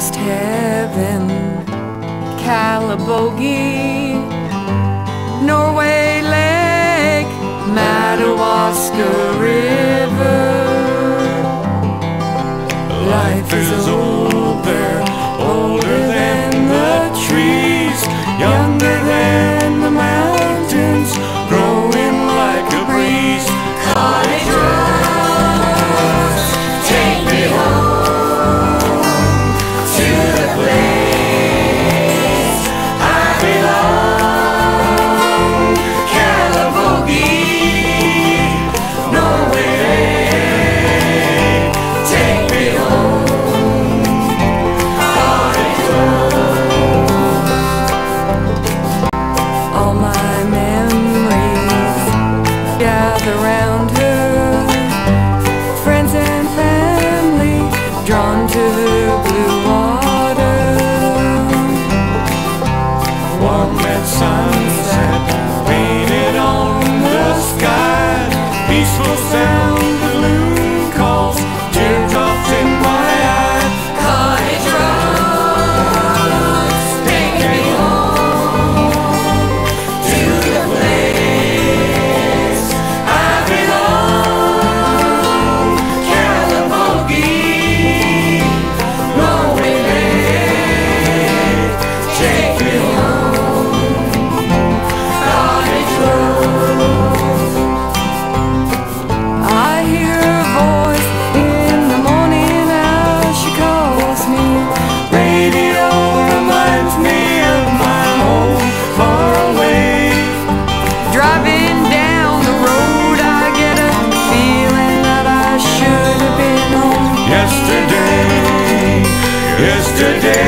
almost heaven. Calabogie, Norway Lake, Madawaska River. Life is old there, older than the trees, younger than the mountains, growing like a breeze. Cottage roads, take me home to the place I belong. Calabogie, Norway Lake, take me home. Cottage roads. All my memories gather round her, friends and family drawn to the blue water. Warm red sunset painted on the sky, peaceful sound the loon calls, teardrops in my eye. Cottage roads, take me home to the place I belong. Calabogie, Norway Lake, take me home. Cottage roads. I hear her voice in the morning as she calls me. Radio reminds me of my home far away. Driving down the road, I get a feeling that I should have been home yesterday.